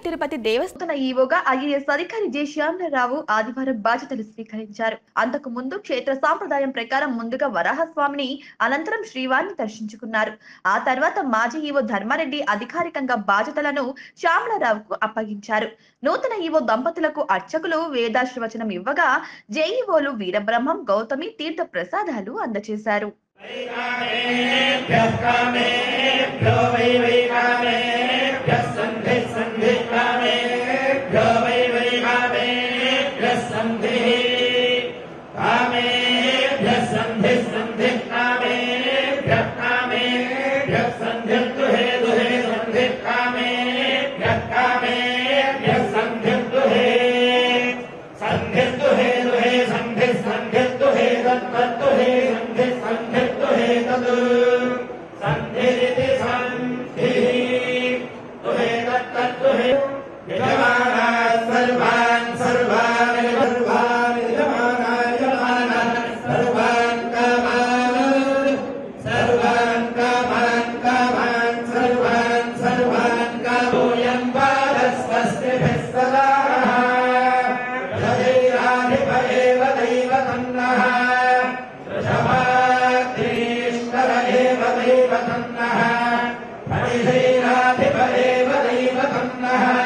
తిరుపతి దేవస్థాన ఈవోగా ఐఏఎస్ అధికారి జె శ్యామలరావు ఆదివారం బాధ్యతలు స్వీకరించారు. అంతకు ముందు క్షేత్ర సాంప్రదాయం ప్రకారం ముందుగా వరాహస్వామిని, అనంతరం శ్రీవారిని దర్శించుకున్నారు. ఆ తర్వాత మాజీ ఈవో ధర్మారెడ్డి అధికారికంగా బాధ్యతలను శ్యామలరావుకు అప్పగించారు. నూతన ఈవో దంపతులకు అర్చకులు వేదాశీర్వచనం ఇవ్వగా జేఈఓలు వీరబ్రహ్మం, గౌతమి తీర్థ ప్రసాదాలు అందజేశారు. दैवतन्नः